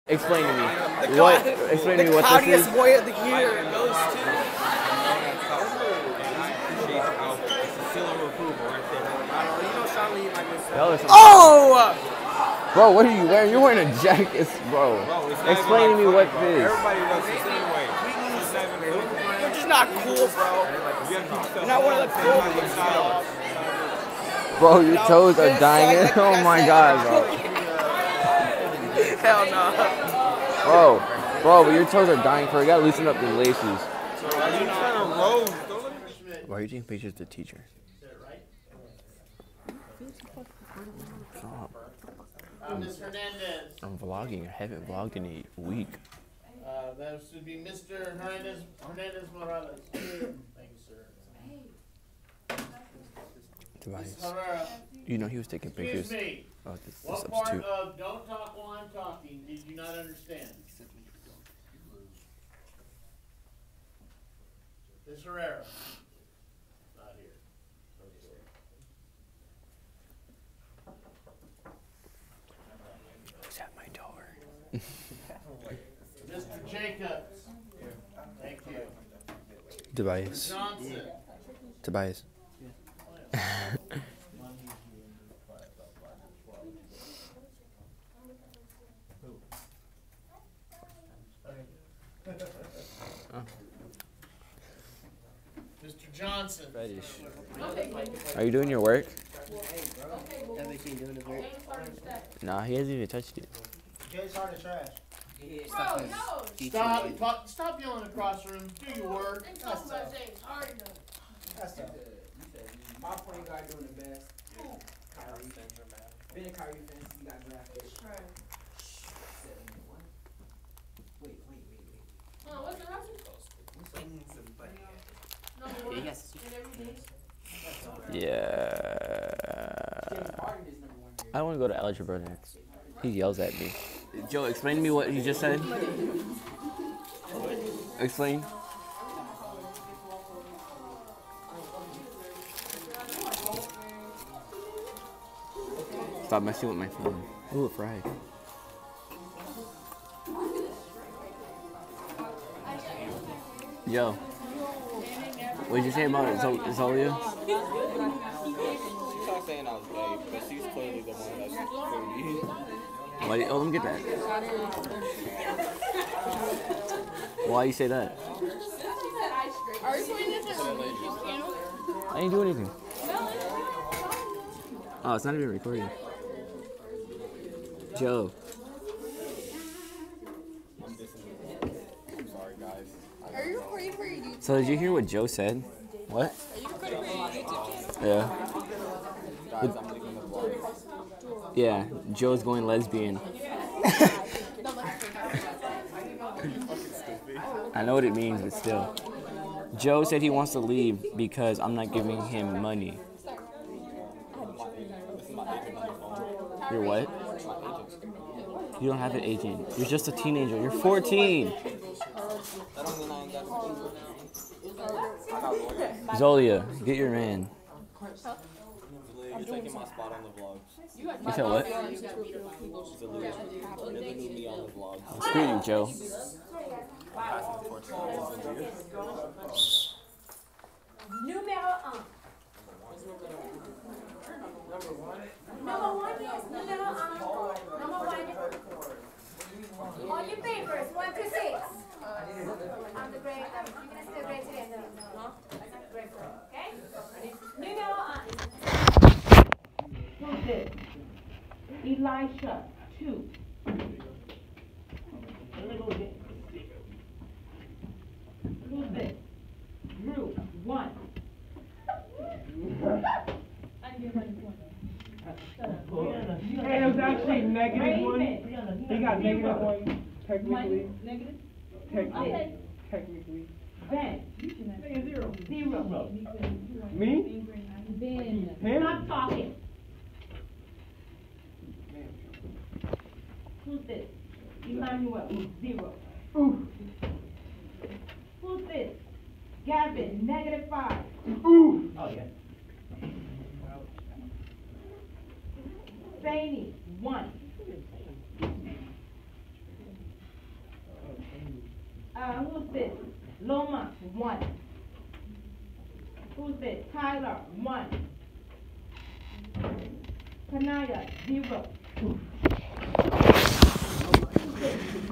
Explain to me what. Explain to me what this is. Boy of the year goes to. Oh! Bro, what are you wearing? You're wearing a jacket, bro. Explain to me what this is. Everybody does this anyway. You're just not cool, bro. You're not one of the cool ones, Bro, your toes are dying. Oh my god, bro. Hell no. Bro, but your toes are dying for it. You gotta loosen up the laces. Why are you taking pictures of the teacher? Ms. Hernandez. I'm vlogging. I haven't vlogged in a week. That should be Mr. Hernandez Morales. Thank you, sir. Tobias. Herrera. You know he was taking pictures. Excuse me. Oh, this What part substitute. of don't talk while I'm talking did you not understand? Ms. Herrera. Not here. Who's at my door? Mr. Jacobs. Thank you. Tobias. Johnson. Tobias. Mr. Johnson. Are you doing your work? Nah, he hasn't even touched it. Jay's hard as trash. Bro, no. Stop yelling across the room. Do your work. They talking about James Harden. My point guard doing the best. Kyrie. Being a Kyrie fan, you got drafted. Wait. Oh, what's the roster? Number one. And everything. Yeah. I want to go to algebra next. He yells at me. Joe, explain to me what he just said. Explain. Stop messing with my phone. Ooh, fried. Joe, what did you say about Zolia? She's not saying I was gay, but she's clearly the one that's pretty. Why? Oh, let me get that. Why you say that? Are you playing this at channel? I ain't do anything. Oh, it's not even recording. Joe. I'm sorry, guys. Are you recording for your YouTube? So did you hear what Joe said? What? Are you recording for your YouTube channel? Yeah. Guys, I'm leaving the vlog. Yeah. Joe's going lesbian. I know what it means, but still. Joe said he wants to leave because I'm not giving him money. You're what? You don't have an agent. You're just a teenager. You're 14. Zolia, get your man. You're taking my spot on the vlog. You said what? Literally me on the vlog. Screw you, Joe. Numéro 1. Number 1, yes. Numéro 1. Number 1. All your papers, 1 to 6. I'm the grade. You're gonna still grade today. No. Grade 4. Okay? Numéro 1. Who's this? Elisha, 2. Who's this? Drew, 1. Hey, it was actually -1. He got -1, technically. Negative? Technically. Ben. Hey, 0. 0. Me? Ben. Him? Stop talking. Who's this? Emmanuel, 0. Ooh. Who's this? Gavin, -5. Ooh. Oh, yeah. Fanny, 1. Who's this? Loma, 1. Who's this? Tyler, 1. Kanaya, 0. Who's this?